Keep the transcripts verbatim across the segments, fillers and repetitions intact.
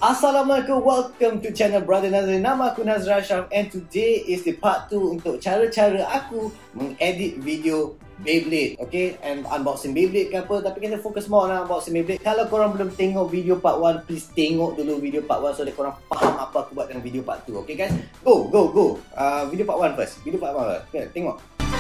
Assalamualaikum, welcome to channel Brother Nazri. Nama aku Nazra Ashraf and today is the part two untuk cara-cara aku mengedit video Beyblade. Okay, and unboxing Beyblade ke apa, tapi kita fokus more on unboxing Beyblade. Kalau korang belum tengok video part one, please tengok dulu video part one so that korang faham apa aku buat dalam video part two. Okay guys, go, go, go. Uh, video part one first. Video part one first. Okay, tengok.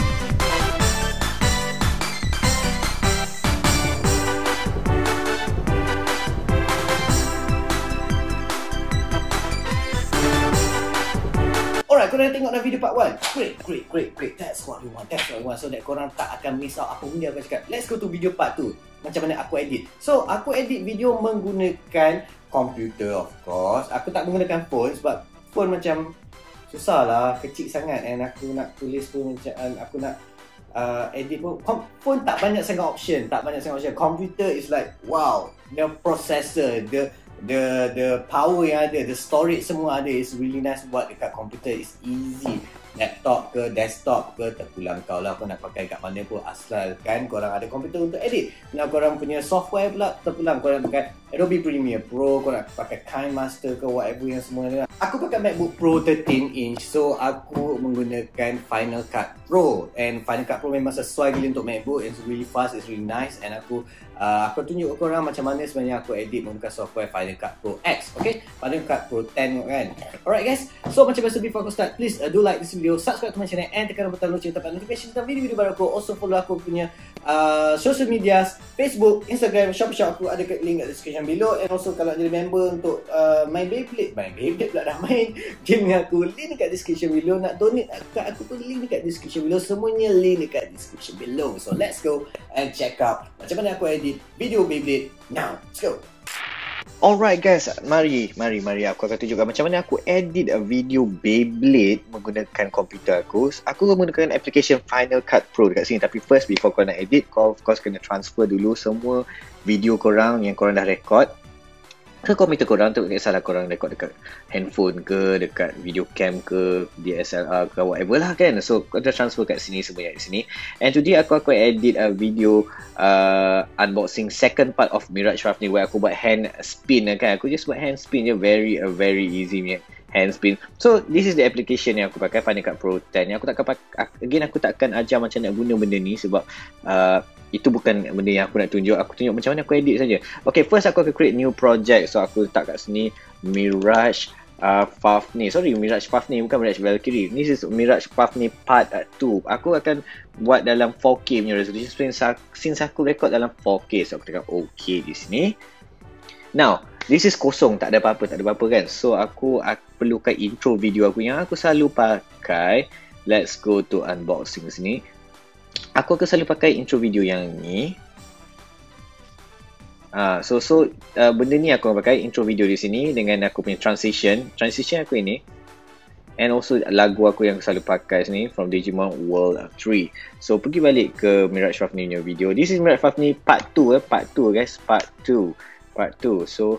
Alright, korang dah tengok dah video part one. Great, great, great, great. That's what we want, that's what we want. So that korang tak akan miss out apa benda aku cakap. Let's go to video part two. Macam mana aku edit. So, aku edit video menggunakan komputer of course. Aku tak menggunakan phone sebab phone macam susah lah, kecil sangat. And aku nak tulis pun macam, aku nak uh, edit pun. Phone tak banyak sangat option, tak banyak sangat option. Computer is like, wow, the processor, the The the power yang ada, the storage semua ada is really nice. Buat dekat komputer is easy. Laptop ke, desktop ke, terpulang kau lah kau nak pakai kat mana pun, asalkan korang ada komputer untuk edit. Kalau korang punya software pula, terpulang korang pakai Adobe Premiere Pro, korang pakai KineMaster ke whatever yang semua ada. Aku pakai MacBook Pro thirteen inch, so aku menggunakan Final Cut Pro. And Final Cut Pro memang sesuai gila untuk MacBook. It's really fast, it's really nice. And aku uh, aku tunjuk korang macam mana sebenarnya aku edit menggunakan software Final Cut Pro X. Okay, Final Cut Pro ten kan. Alright guys, so macam biasa before aku start, please uh, do like this video, subscribe to my channel and tekan butang lonceng untuk dapat notification tentang video-video baru aku. Also follow aku punya uh, social media, Facebook, Instagram, Shopee, aku ada kat link kat description below. And also kalau jadi member untuk uh, main Beyblade, main Beyblade pula dah main game dengan aku, link dekat description below. Nak donate kat aku pun link dekat description below. Semuanya link dekat description below. So let's go and check out macam mana aku edit video Beyblade now. Let's go. Alright guys, mari, mari, mari aku akan tunjukkan macam mana aku edit a video Beyblade menggunakan komputer aku. Aku menggunakan application Final Cut Pro dekat sini. Tapi first, before kau nak edit, kau of course kena transfer dulu semua video korang yang korang dah record ke komputer korang. Tu tak kisahlah korang record dekat handphone ke, dekat video cam ke, D S L R ke, whatever lah kan. So kau dah transfer kat sini, semua yang di sini. And today aku akan edit a video uh, unboxing second part of Mirage Rafni where aku buat hand spin kan. Aku just buat hand spin je, very uh, very easy punya hand spin. So this is the application yang aku pakai, Final Cut Pro ten. Yang aku takkan pakai, again aku takkan ajar macam nak guna benda ni sebab uh, itu bukan benda yang aku nak tunjuk. Aku tunjuk macam mana aku edit saja. Okay, first aku akan create new project. So aku letak kat sini Mirage uh, Fafnir. Sorry, Mirage Fafnir, bukan Mirage Valkyrie. This is Mirage Fafnir part two. Aku akan buat dalam four K punya resolution since aku record dalam four K. So aku tekan OK di sini. Now, this is kosong, tak ada apa-apa, tak ada apa-apa kan. So aku, aku perlukan intro video aku yang aku selalu pakai. Let's go to unboxing sini. Aku akan selalu pakai intro video yang ni. Ah, so so uh, benda ni aku akan pakai intro video di sini dengan aku punya transition. Transition aku ini. And also lagu aku yang selalu pakai sini from Digimon World three. So pergi balik ke Mirage Fafnir punya video. This is Mirage Fafnir part two eh, part two guys, part two. Part two. So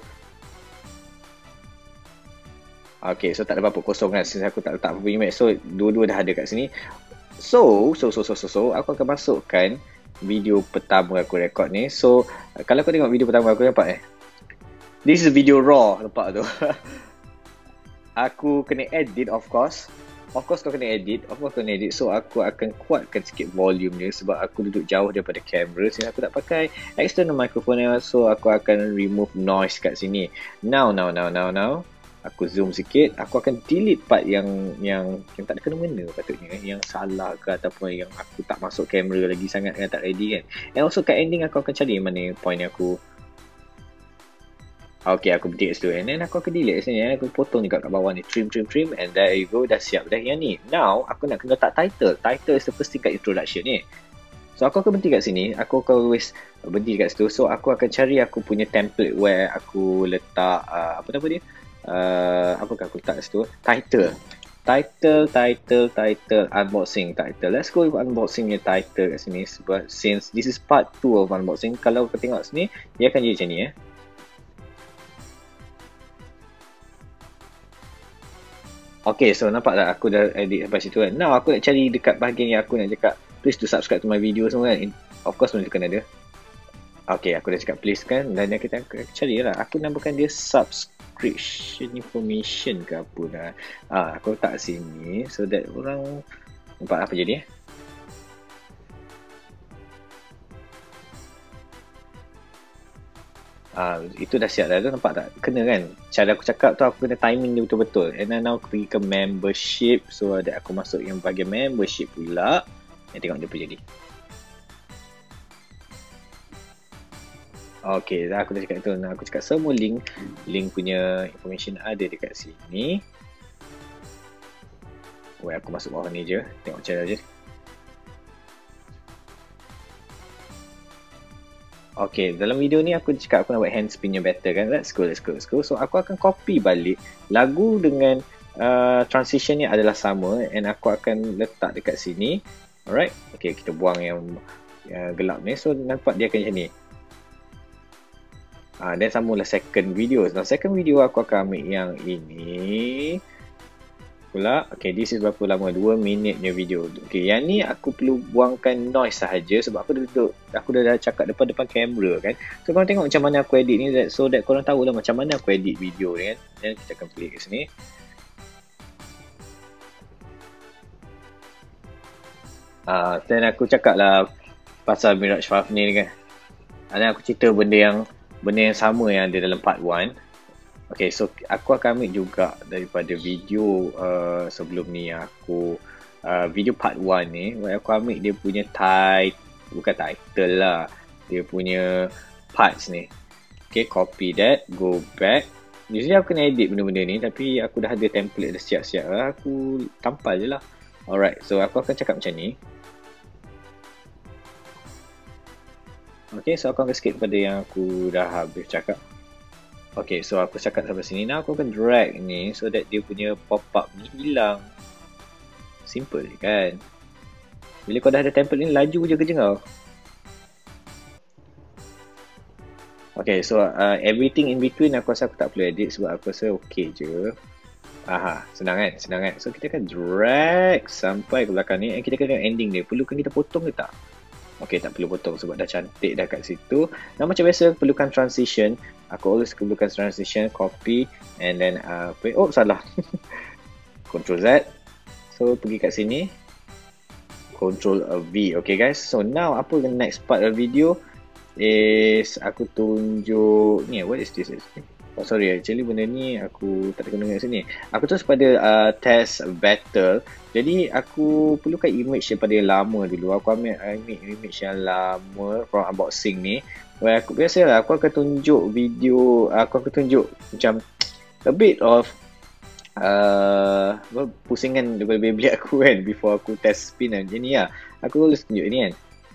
okay, so tak ada apa-apa kosong kan. Since aku tak letak apa-apa image. So dua-dua dah ada kat sini. So, so, so, so, so, so, aku akan masukkan video pertama aku record ni. So, kalau kau tengok video pertama aku nampak eh. This is video raw, nampak tu. Aku kena edit of course. Of course kau kena edit, of course kau kena edit. So, aku akan kuatkan sikit volume dia sebab aku duduk jauh daripada kamera. Sehingga aku tak pakai external microphone. So, aku akan remove noise kat sini. Now, now, now, now, now. Aku zoom sikit, aku akan delete part yang yang yang tak ada kena-mena patutnya, yang salah ke ataupun yang aku tak masuk kamera lagi sangat kan, tak ready kan. And also kat ending aku akan cari mana point aku. Okay, aku berhenti kat situ. And then aku akan delete sini, aku potong juga kat bawah ni, trim, trim, trim. And there you go, dah siap dah yang ni. Now, aku nak kena letak title. Title is the first thing kat introduction ni. So aku akan berhenti kat sini, aku akan always berhenti kat situ. So aku akan cari aku punya template where aku letak uh, apa nama dia? Uh, apakah aku letak situ? Title. Title, title, title, unboxing title. Let's go with unboxing punya title kat sini. Sebab since this is part two of unboxing, kalau kau tengok sini, dia akan jadi macam ni eh. Okay, so nampak tak aku dah edit sampai situ kan. Now aku nak cari dekat bahagian yang aku nak cakap please to subscribe to my video semua kan. Of course benda tu kan ada. Okay, aku dah cakap please kan. Dan yang kita cari lah, aku namakan dia subscribe. description information ke apa dah. Ah, aku letak sini so that orang nampak apa jadi eh. Ah, itu dah siap dah tu, nampak tak? Kena kan? Cara aku cakap tu aku kena timing dia betul-betul. And then now aku pergi ke membership. So ada aku masuk yang bahagian membership pula. Yang tengok dia apa jadi. Okay, dah aku dah cakap tu. Nah, aku cakap semua link. Link punya information ada dekat sini. Wait, aku masuk bawah ni je. Tengok cara je. Okay, dalam video ni aku cakap aku nak buat hand spinnya better kan. Let's go, let's go, let's go. So aku akan copy balik lagu dengan uh, transition ni adalah sama. And aku akan letak dekat sini. Alright. Okay, kita buang yang uh, gelap ni. So nampak dia akan macam ni. Ah, dan samalah second video. Nah, second video aku akan ambil yang ini pula. Okay, this is berapa lama? dua minitnya video. Okay, yang ni aku perlu buangkan noise sahaja sebab aku dah duduk, aku dah, dah cakap depan-depan kamera kan. So korang tengok macam mana aku edit ni, so that korang tahu lah macam mana aku edit video ni kan. Dan kita akan play kat sini. Ah, dan aku cakap lah pasal Miraj Fafnir ni kan. Dan aku cerita benda yang benda yang sama yang ada dalam part one. Okay, so aku akan ambil juga daripada video uh, sebelum ni aku uh, video part one ni, aku ambil dia punya title, bukan title lah, dia punya parts ni. Okay, copy that, go back. Usually aku kena edit benda-benda ni, tapi aku dah ada template dah siap-siap lah, aku tampal je lah. Alright, so aku akan cakap macam ni. Okay, so aku akan skip pada yang aku dah habis cakap. Okay, so aku cakap sampai sini. Now aku akan drag ni so that dia punya pop-up ni hilang. Simple je kan. Bila kau dah ada template ni, laju je kerja kau. Okay, so uh, everything in between aku rasa aku tak perlu edit sebab aku rasa okay je. Aha, senang kan? Senang kan? So kita akan drag sampai ke belakang ni. And kita akan tengok ending dia. Perlukan kita potong ke tak? Okay, tak perlu potong sebab dah cantik dah kat situ. Nah, macam biasa perlukan transition. Aku always perlukan transition, copy and then uh, oh salah. Control Z. So pergi kat sini. Control V. Okay guys. So now apa the next part of video is aku tunjuk ni. What is this? Oh sorry, actually benda ni aku tak ada guna kat sini. Aku terus pada uh, test battle. Jadi aku perlukan image daripada yang lama dulu. Aku ambil ambil image yang lama from unboxing ni. Well, aku biasalah aku akan tunjuk video, aku akan tunjuk macam a bit of uh, pusingan daripada Beyblade aku kan before aku test spin kan. Jadi ya, aku boleh tunjuk ini kan.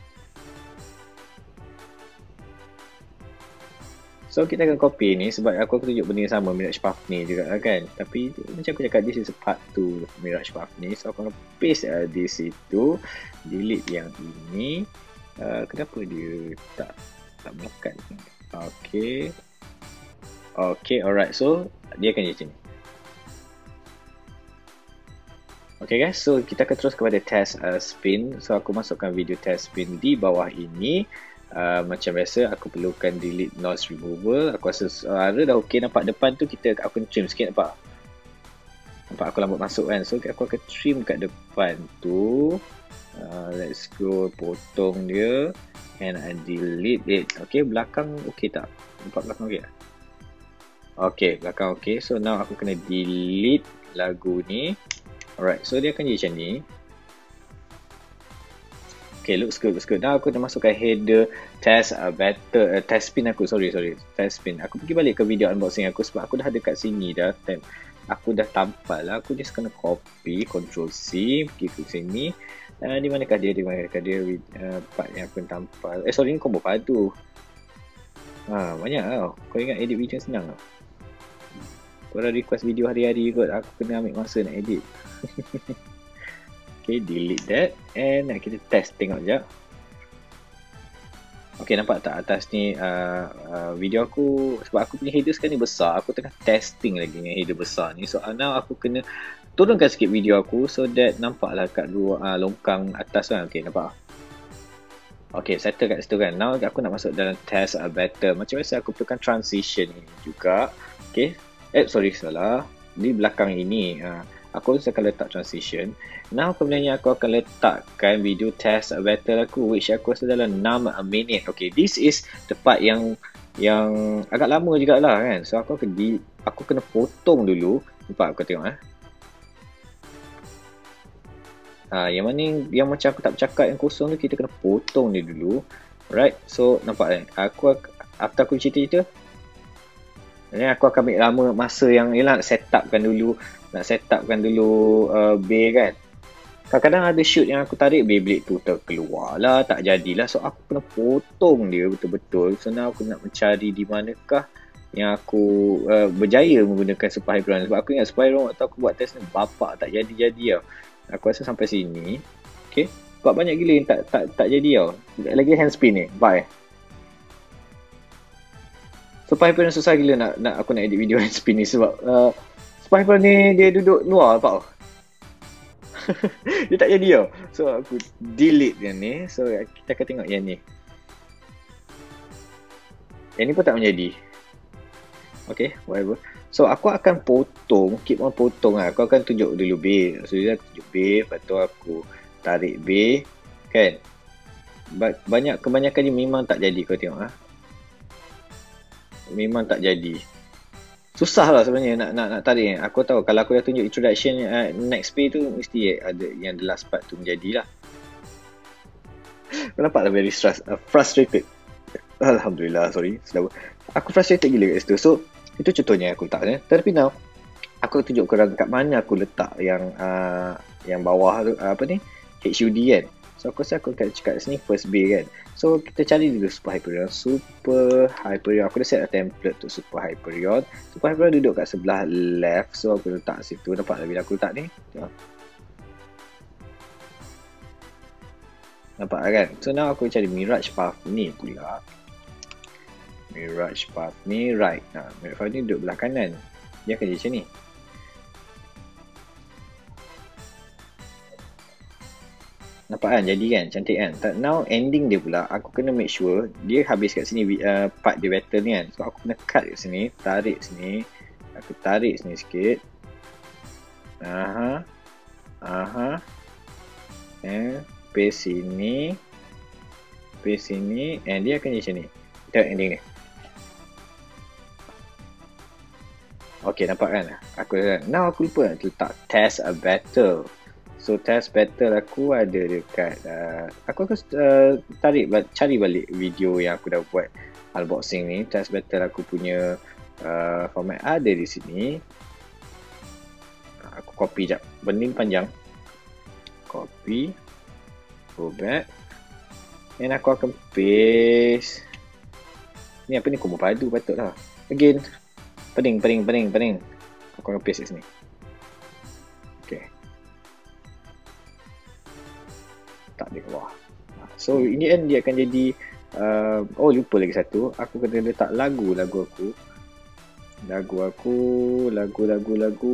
So kita akan copy ni sebab aku akan tunjuk benda yang sama Miraj Fafnir juga kan. Tapi macam aku cakap, this is part two Miraj Fafnir. So aku akan paste uh, di situ. Delete yang ini. Uh, kenapa dia tak tak melekat? Okay. Okay, alright. So dia akan jadi macam ni. Okay guys, so kita akan terus kepada test uh, spin. So aku masukkan video test spin di bawah ini. Uh, macam biasa aku perlukan delete noise removal. Aku rasa suara dah ok. Nampak depan tu kita aku akan trim sikit, nampak? Nampak aku lambat masuk kan. So aku akan trim kat depan tu. uh, Let's go, potong dia and I delete it. Ok, belakang ok tak? Nampak belakang ok tak? Ok, belakang ok. So now aku kena delete lagu ni. Alright, so dia akan jadi macam ni. Okay, looks good, looks good. Now aku dah masukkan header test uh, better uh, test spin aku. Sorry, sorry. Test spin. Aku pergi balik ke video unboxing aku sebab aku dah ada kat sini dah. Tab. Aku dah tampal lah. Aku just kena copy, control C, pergi ke sini. Uh, di manakah dia? Di manakah dia uh, part yang aku tampal? Eh, sorry, ni combo padu. Ha, banyak tau. Kau ingat edit video senang tau. Korang request video hari-hari kot. Aku kena ambil masa nak edit. Okay, delete that and kita test tengok je. Okay, nampak tak atas ni uh, uh, video aku, sebab aku punya header sekarang ni besar, aku tengah testing lagi dengan header besar ni. So uh, now aku kena turunkan sikit video aku so that nampaklah kat dua uh, longkang atas kan. Okay, nampak? Okay, settle kat situ kan. Now aku nak masuk dalam test uh, battle. Macam biasa aku perlukan transition ni juga. Okay, Eh sorry salah. Di belakang ini uh, aku akan letak transition. Now kemudiannya aku akan letakkan video test battle aku, which aku rasa dalam enam minit. Okay, this is the part yang yang agak lama jugalah kan. So aku akan di aku kena potong dulu. Nampak aku tengok eh. Ha, yang mana yang macam aku tak bercakap yang kosong tu, kita kena potong dia dulu. Right, so nampak kan, aku after aku cerita-cerita ni aku akan ambil lama masa yang ialah nak set upkan dulu, nak set upkan dulu uh, bay kan. Kadang-kadang ada shoot yang aku tarik Beyblade tu terkeluar lah, tak jadilah, so aku kena potong dia betul-betul. So now aku nak mencari di manakah yang aku uh, berjaya menggunakan Super Hyperion. Sebab aku ingat Super Hyperion waktu aku buat test ni bapak tak jadi-jadi tau. Aku rasa sampai sini. Okay. Sebab banyak gila yang tak tak tak jadi tau. Lagi handspin ni. Bye. Super Hyperion susah gila nak nak aku nak edit video handspin ni sebab uh, Super Hyperion ni dia duduk luar tau. Dia tak jadi tau. So aku delete yang ni. So kita akan tengok yang ni. Yang ni pun tak menjadi. Okay, whatever. So aku akan potong, keep on potong lah. Aku akan tunjuk dulu bay. So dia tunjuk bay, lepas tu aku tarik bay, kan. Banyak, kebanyakan dia memang tak jadi, kau tengok lah. Memang tak jadi. Susah lah sebenarnya nak, nak, nak tarik. Aku tahu kalau aku dah tunjuk introduction uh, next bay tu, mesti ada yang the last part tu menjadilah. Kau nampak lah very stress, uh, frustrated. Alhamdulillah, sorry. Sudah. Aku frustrated gila kat situ. So itu contohnya aku letak ni. Tapi now aku tunjuk korang kat mana aku letak yang uh, yang bawah tu, uh, apa ni, H U D kan. So aku rasa aku akan cakap sini first bay kan. So kita cari dulu Super Hyperion. Super Hyperion, aku dah set template untuk Super Hyperion. Super Hyperion duduk kat sebelah left. So aku letak situ. Nampak lah bila aku letak ni. Tengok. Nampak kan. So now aku cari Mirage Path ni pula. Mirage Path ni right. Nah, Mirage Path ni duduk belah kanan. Dia akan jadi macam ni. Nampak kan? Jadi kan? Cantik kan? Now ending dia pula, aku kena make sure dia habis kat sini uh, part dia battle ni kan. So aku kena cut kat sini, tarik sini. Aku tarik sini sikit. Aha. Aha. Eh, paste sini. Paste sini. And dia akan jadi macam ni. Tengok ending ni. Okay, nampak kan? Aku now aku lupa nak letak test a battle. So test battle aku ada dekat uh, aku akan uh, tarik cari balik video yang aku dah buat unboxing ni. Test battle aku punya uh, format ada di sini. Aku copy jap. Benda ni panjang. Copy. Go back. Dan aku akan paste. Ni apa ni, combo padu patutlah. Again. Pening, pening, pening, pening. Aku akan paste kat sini. Okay. Tak di bawah. So in the end dia akan jadi uh, oh lupa lagi satu. Aku kena letak lagu lagu aku. Lagu aku, lagu lagu lagu.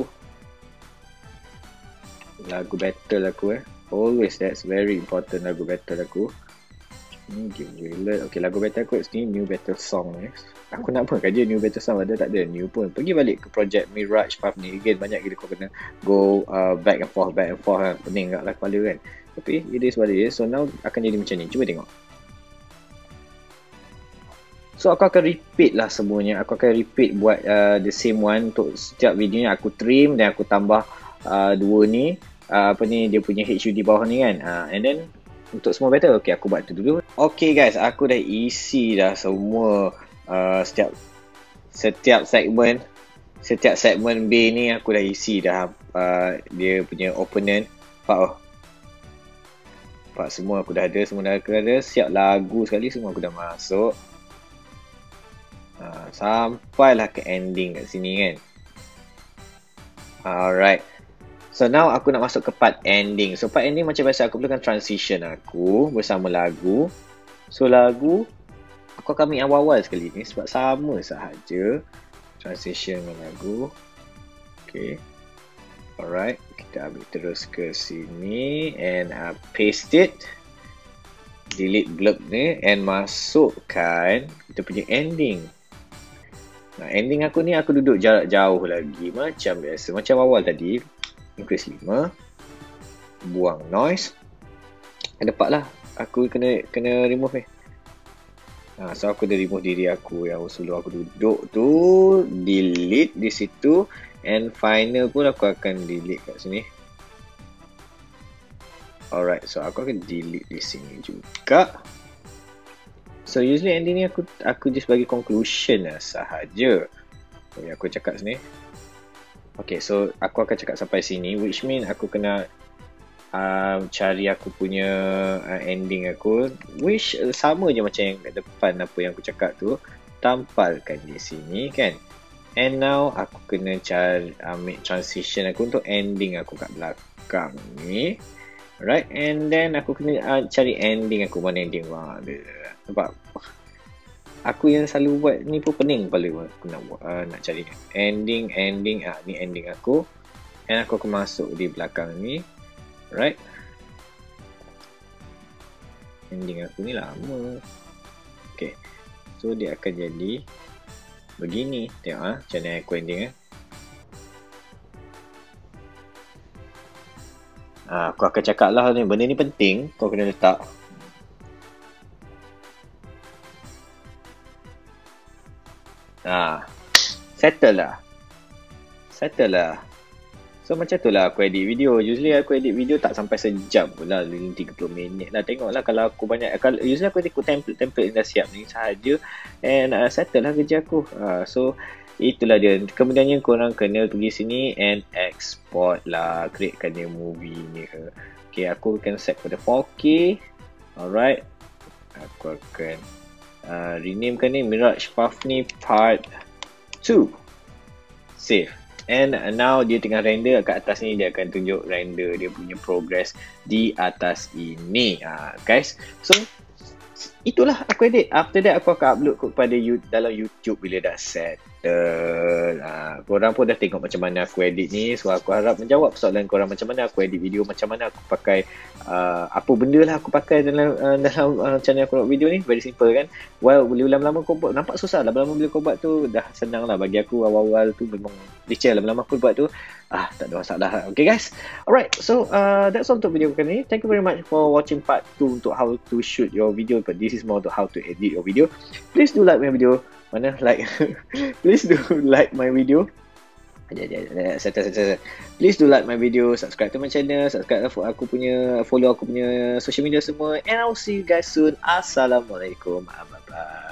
Lagu battle aku eh. Always that's very important, lagu battle aku. Ni game trailer. Okay, lagu battle aku ni new battle song eh. Aku nak pun kerja new battle song, ada tak ada new pun. Pergi balik ke project Mirage Path ni. Again banyak gila kau kena go uh, back and forth back and forth kan. Pening kat lah kepala kan. Tapi it is what it is. So now akan jadi macam ni. Cuba tengok. So aku akan repeat lah semuanya. Aku akan repeat buat uh, the same one untuk setiap video ni. Aku trim dan aku tambah uh, dua ni. Uh, apa ni dia punya H U D bawah ni kan. Uh, and then untuk semua battle, okay aku buat tu dulu. Okay guys, aku dah isi dah semua uh, setiap setiap segmen setiap segmen B ni aku dah isi dah uh, dia punya opponent. Pak oh. Pak semua aku dah ada, semua dah ada. Siap lagu sekali semua aku dah masuk. Uh, sampailah ke ending kat sini kan. Alright. So now aku nak masuk ke part ending. So part ending macam biasa aku perlukan transition aku bersama lagu. So lagu aku akan ambil awal-awal sekali ni sebab sama sahaja transition dengan lagu. Okay. Alright, kita ambil terus ke sini and uh, paste it. Delete blurb ni and masukkan kita punya ending. Nah, ending aku ni aku duduk jarak jauh lagi macam biasa. Macam awal tadi, increase lima, buang noise. Dapat lah, aku kena kena remove ni. Ha, so aku dah remove diri aku yang sebelum aku duduk tu, delete di situ, and final pun aku akan delete kat sini. Alright, so aku akan delete di sini juga. So usually ending ni aku aku just bagi conclusion lah sahaja. Okay, aku cakap sini. Okay, so aku akan cakap sampai sini, which mean aku kena Uh, cari aku punya uh, ending aku, which uh, sama je macam yang kat depan apa yang aku cakap tu, tampalkan di sini kan. And now aku kena cari uh, make transition aku untuk ending aku kat belakang ni, right? And then aku kena uh, cari ending aku, mana ending wah dia. Nampak? Aku yang selalu buat ni pun pening kepala aku nak uh, nak cari ending ending ah ni ending aku, and aku akan masuk di belakang ni. Right, ending aku ni lama. Okay, so dia akan jadi begini. Tengok ah, macam mana aku ending eh. Ah, aku akan cakap lah ni, benda ni penting, kau kena letak. Ah, settle lah, settle lah. So macam tu lah aku edit video. Usually aku edit video tak sampai sejam pula, tiga puluh minit lah. Tengoklah kalau aku banyak, kalau usually aku ikut template-template yang dah siap ni sahaja, and uh, settle lah kerja aku. uh, So itulah dia. Kemudiannya korang kena pergi sini and export lah, createkan dia movie ni. Okay, aku akan set pada four K. Alright, aku akan uh, renamekan ni Mirage Path ni part two. Save. And now dia tengah render kat atas ni, dia akan tunjuk render dia punya progress di atas ini. Ha, guys, so itulah aku edit. After that aku akan upload kepada you, dalam YouTube bila dah settle. Ha, korang pun dah tengok macam mana aku edit ni. So aku harap menjawab soalan korang macam mana aku edit video, macam mana aku pakai uh, apa benda lah aku pakai dalam uh, dalam uh, channel aku buat video ni. Very simple kan. Well, boleh lama-lama kau buat, nampak susah. Lama-lama bila kau buat tu dah senang lah. Bagi aku awal-awal tu memang leceh. Lama-lama aku buat tu ah tak ada masalah. Okay guys, alright, so uh, that's all untuk video kali ni. Thank you very much for watching part two untuk how to shoot your video, but this is more to how to edit your video. Please do like my video. Mana like please do like my video. Settle, settle, settle. Please do like my video, subscribe to my channel, subscribe aku punya, follow aku punya social media semua, and I'll see you guys soon. Assalamualaikum. Bye bye.